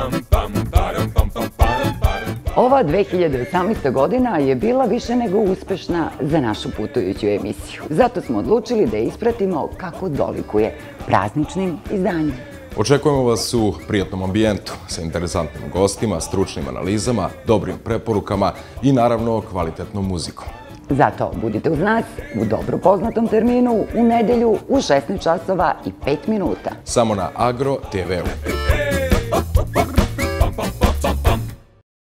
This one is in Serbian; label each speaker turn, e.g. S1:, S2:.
S1: Ova 2018. godina je bila više nego uspešna za našu putujuću emisiju. Zato smo odlučili da je ispratimo kako dolikuje prazničnim izdanjem.
S2: Očekujemo vas u prijatnom ambijentu, sa interesantnim gostima, stručnim analizama, dobrim preporukama i naravno kvalitetnom muzikom.
S1: Zato budite uz nas u dobro poznatom terminu u nedelju u 16 časova i 5 minuta.
S2: Samo na Agro TV-u.